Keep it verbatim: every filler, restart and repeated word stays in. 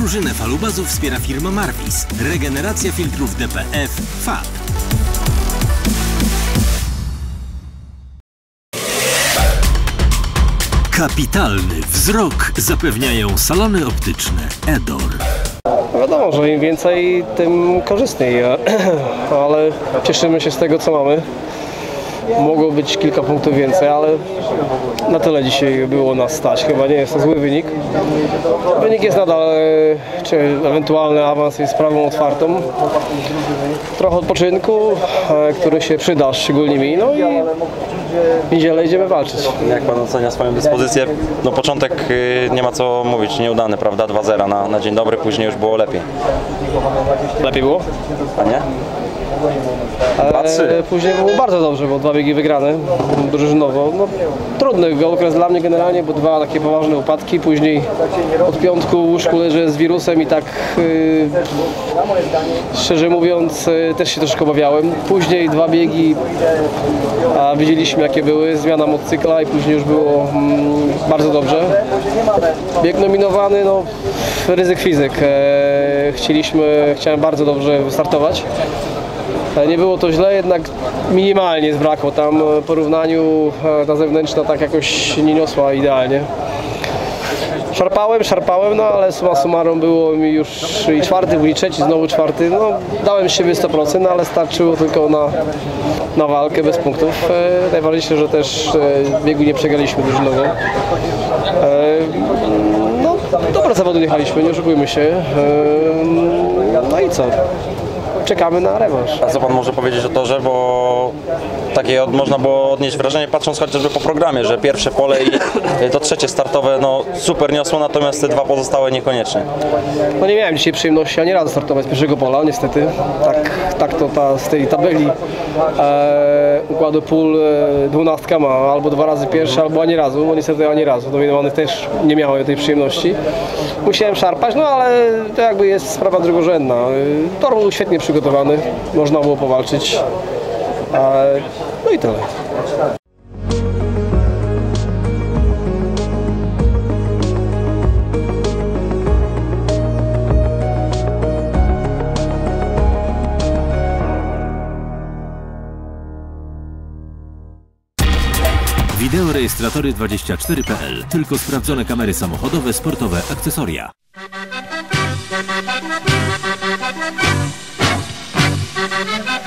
Drużynę falubazów wspiera firma Marvis. Regeneracja filtrów D P F F A B. Kapitalny wzrok zapewniają salony optyczne Edor. Wiadomo, że im więcej, tym korzystniej, ale cieszymy się z tego, co mamy. Mogło być kilka punktów więcej, ale na tyle dzisiaj było nas stać. Chyba nie jest to zły wynik. Wynik jest nadal, czy ewentualny awans jest sprawą otwartą. Trochę odpoczynku, który się przyda, szczególnie mi. No i w niedzielę idziemy walczyć. Jak pan ocenia swoją dyspozycję? No początek nie ma co mówić, nieudany, prawda? dwa zero na, na dzień dobry, później już było lepiej. Lepiej było? A nie? E, później było bardzo dobrze, bo dwa biegi wygrane drużynowo. No, trudny okres dla mnie generalnie, bo dwa takie poważne upadki. Później od piątku w łóżku leżę z wirusem i tak y, szczerze mówiąc y, też się troszkę obawiałem. Później dwa biegi, a widzieliśmy jakie były, zmiana motocykla i później już było mm, bardzo dobrze. Bieg nominowany, no ryzyk fizyk. E, chcieliśmy, chciałem bardzo dobrze wystartować. Nie było to źle, jednak minimalnie zbrakło. Tam w porównaniu ta zewnętrzna tak jakoś nie niosła idealnie. Szarpałem, szarpałem, no ale summa summarum było mi już i czwarty, i trzeci, znowu czwarty. No, dałem z siebie sto procent, no, ale starczyło tylko na, na walkę bez punktów. E, najważniejsze, że też e, biegu nie przegraliśmy drużynowo. E, no, dobre zawody jechaliśmy, nie oszukujmy się. E, no i co? Czekamy na rewanż. A co pan może powiedzieć o torze, bo takie od, można było odnieść wrażenie, patrząc chociażby po programie, że pierwsze pole i to trzecie startowe no super niosło, natomiast te dwa pozostałe niekoniecznie. No nie miałem dzisiaj przyjemności ani razu startować z pierwszego pola, niestety. Tak, tak to ta, z tej tabeli e, układu pól e, dwunastka ma albo dwa razy pierwsze, albo ani razu, bo niestety ani razu. Dominowanych też nie miały tej przyjemności. Musiałem szarpać, no ale to jakby jest sprawa drugorzędna. Tor był świetnie przygotowany, można było powalczyć. E, no i tyle. Wideorejestratory dwadzieścia cztery kropka p l. Tylko sprawdzone kamery samochodowe, sportowe, akcesoria. Thank you.